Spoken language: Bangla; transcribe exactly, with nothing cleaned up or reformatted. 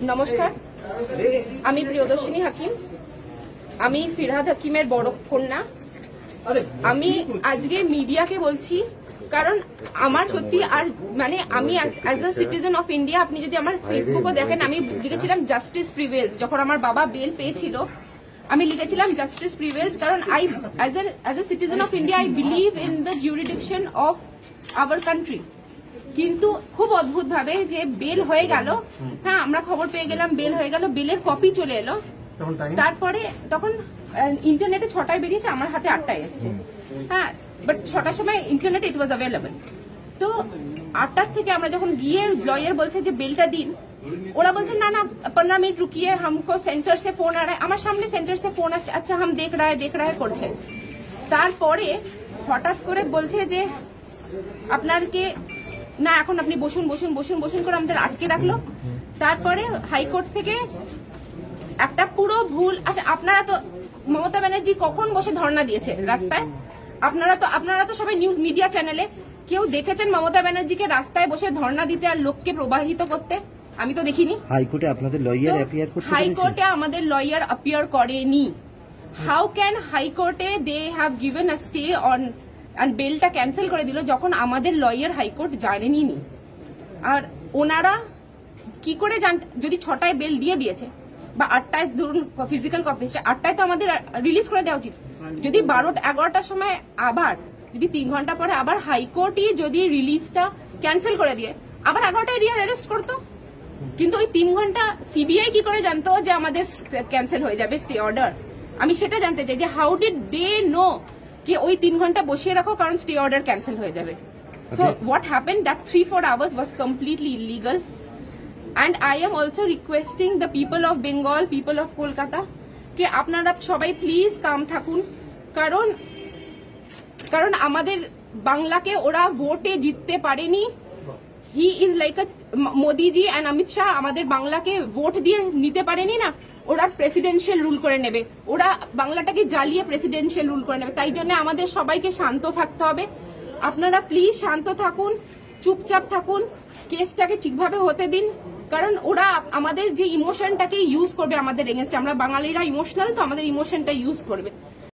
নমস্কার, আমি প্রিয়দর্শিনী হাকিম। আমি ফিরহাদ হাকিমের বড় কন্যা। আমি আজকে মিডিয়াকে বলছি, কারণ আমার সত্যি আর মানে আমি as a citizen of India, আপনি যদি আমার ফেসবুকও দেখেন, আমি লিখেছিলাম জাস্টিস প্রিভেলস। যখন আমার বাবা বেল পেয়েছিল আমি লিখেছিলাম জাস্টিস প্রিভেলস, কারণ I as as a citizen of India I believe in the jurisdiction of our country. কিন্তু খুব অদ্ভুত ভাবে যে বেল হয়ে গেল, হ্যাঁ আমরা খবর পেয়ে গেলাম বেল হয়ে গেল, বেলের কপি চলে এলো। তারপরে তখন ইন্টারনেটে ছটায় বেরিয়েছে, আমার হাতে আটটায় এসছে। হ্যাঁ, বাট ছটার সময় ইন্টারনেটে ইট ওয়াজ অ্যাভেলেবল। তো আটটার থেকে আমরা যখন গিয়ে লয়ার বলছে যে বেলটা দিন, ওরা বলছে না না পনেরো মিনিট রুকিয়ে, হামকো সেন্টার সে ফোন আ আমার সামনে সেন্টার সে ফোন আসছে, আচ্ছা হাম দেখ রা দেখ রা করছে। তারপরে হঠাৎ করে বলছে যে আপনারকে না, এখন আপনি বসুন বসুন বসুন বসুন করে আমাদের আটকে রাখলো। তারপরে হাইকোর্ট থেকে একটা পুরো ভুল। আচ্ছা, আপনারা তো মমতা ব্যানার্জি কখন বসে ধর্ণা দিয়েছে রাস্তায়? আপনারা তো আপনারা তো সবাই নিউজ মিডিয়া চ্যানেলে কেউ দেখেছেন মমতা ব্যানার্জিকে রাস্তায় বসে ধর্ণা দিতে আর লোককে প্রবাহিত করতে? আমি তো দেখিনি। হাইকোর্টে আপনাদের লয়ার অ্যাপিয়ার করতে হাইকোর্টে আমাদের লয়ার অ্যাপিয়ার করেনি। হাউ ক্যান হাইকোর্টে they have given a stay on our বেলটা ক্যান্সেল করে দিল যখন আমাদের লয়ার হাইকোর্ট জানেনি নি? আর ওনারা কি করে জান? যদি ছটায় বেল দিয়ে দিয়েছে বা আটটায় ধরুন ফিজিক্যাল কপি, আটটায় তো আমাদের রিলিজ করে দেওয়া উচিত। যদি বারোটা এগারোটার সময় আবার যদি তিন ঘন্টা পরে আবার হাইকোর্টই যদি রিলিজটা ক্যান্সেল করে দিয়ে আবার এগারোটায় রিয়ার অ্যারেস্ট করতো, কিন্তু ওই তিন ঘন্টা সিবিআই কি করে জানতো যে আমাদের ক্যান্সেল হয়ে যাবে স্টে অর্ডার? আমি সেটা জানতে চাই যে হাউ ডিড দে নো কি ওই তিন ঘন্টা বসিয়ে রাখো কারণ স্টে অর্ডার ক্যান্সেল হয়ে যাবে। So what happened that three four hours was completely illegal. And I am also requesting the people of Bengal, people of Kolkata, কে আপনারা সবাই প্লিজ কাম থাকুন, কারণ কারণ আমাদের বাংলাকে ওরা ভোটে জিততে পারেনি। He is like a Modiji and Amit Shah আমাদের বাংলাকে ভোট দিয়ে নিতে পারেনি না, ওরা প্রেসিডেন্সিয়াল রুল করে নেবে, ওরা বাংলাটাকে জ্বালিয়ে প্রেসিডেন্সিয়াল রুল করে নেবে। তাই জন্য আমাদের সবাইকে শান্ত থাকতে হবে। আপনারা প্লিজ শান্ত থাকুন, চুপচাপ থাকুন, কেসটাকে ঠিকভাবে হতে দিন, কারণ ওরা আমাদের যে ইমোশনটাকে ইউজ করবে আমাদের এগেনস্টে। আমরা বাঙালিরা ইমোশনাল, তো আমাদের ইমোশনটা ইউজ করবে।